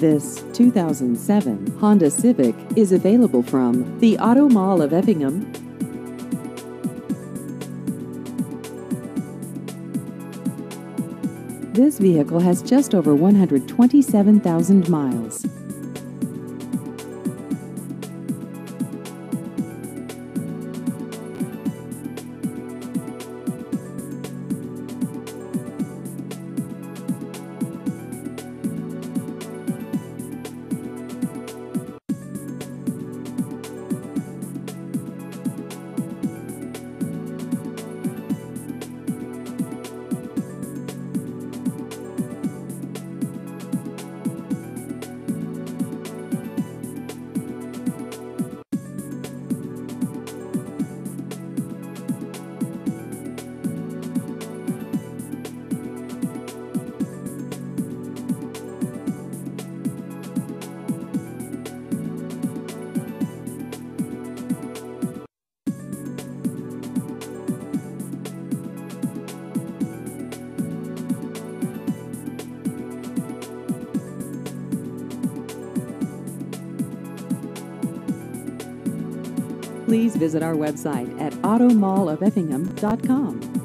This 2007 Honda Civic is available from the Auto Mall of Effingham. This vehicle has just over 127,000 miles. Please visit our website at automallofeffingham.com.